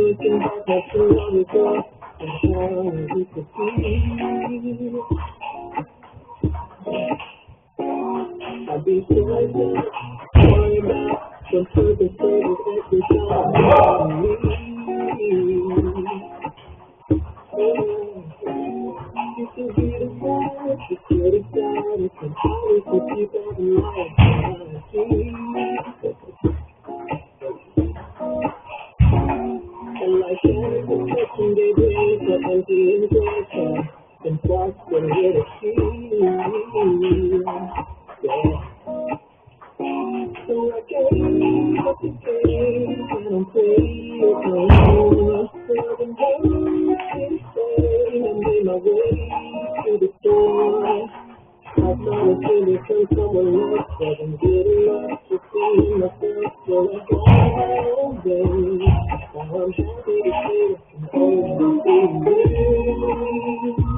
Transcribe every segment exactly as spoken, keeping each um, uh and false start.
looking back at so long ago and how we could be. I'd be so like that, worry about some further further every time me. You can be the side, you feel the side, you can always keep that in mind. And like every protection they bring for empty injection and thoughts that hit a key. Yeah. So I can't let the game and I'm playing alone. Seven days to stay and made my way to the door. I started to become someone else, but I'm getting lost to see myself. So I got my own way. Now I'm happy to say that I'm always be me.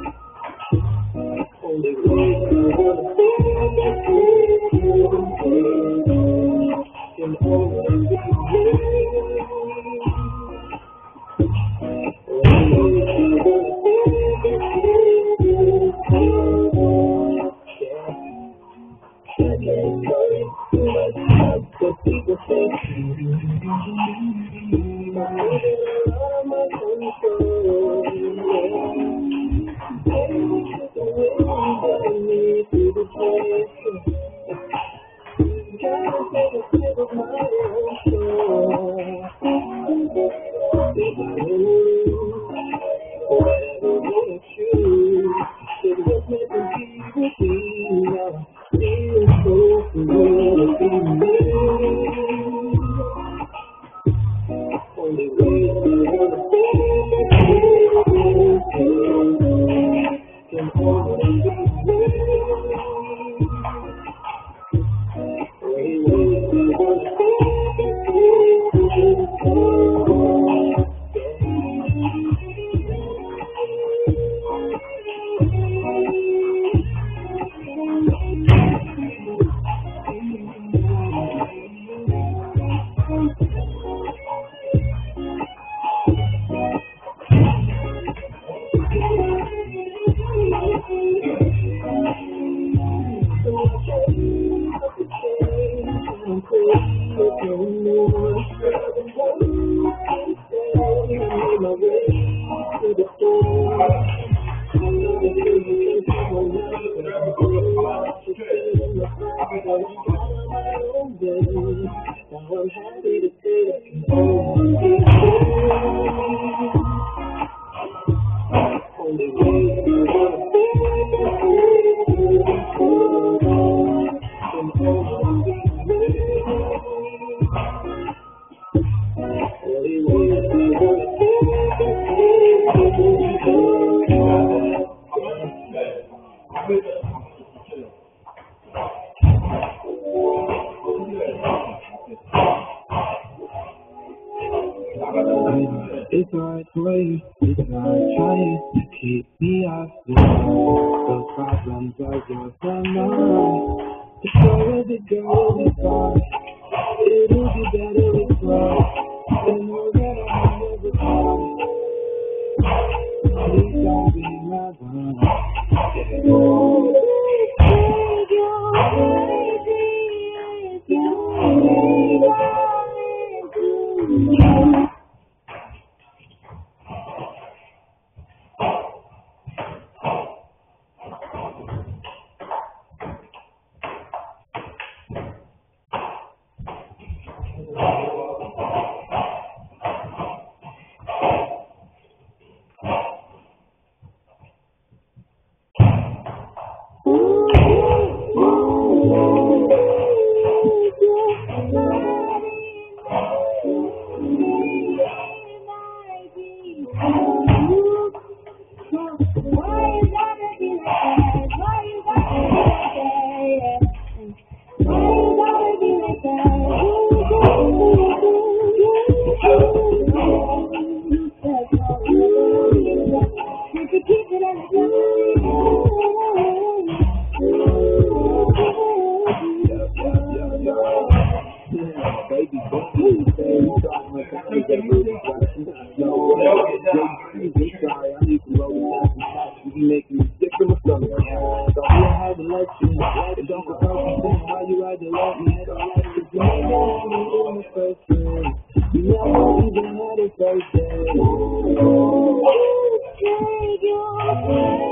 Only way I wanna be can always be me. Only way I wanna I can't worry too much about what people think. I'm moving out of my control. Baby, it's the way that I need to be placed. Gotta take a sip of my own soul. If I lose, whatever they choose, it was meant to be with me now. Feel so good to be me. Only way I wanna be can always be me. Only way I wanna be it's hard for you, it's hard trying to keep me off the line. Those problems are yours and mine. The story of it go be fine. It'll be better with love. And know that I'll never try. Please don't be my one. Why you gotta be like that? Is that really flashing? No, J C, sorry, I need some roll time some shots. You be making me sick to my stomach. Don't be a hard to let you. And don't go talking why you ride the let me. Don't like it. You ain't got me in the first time. You never even had a first day. Oh, take your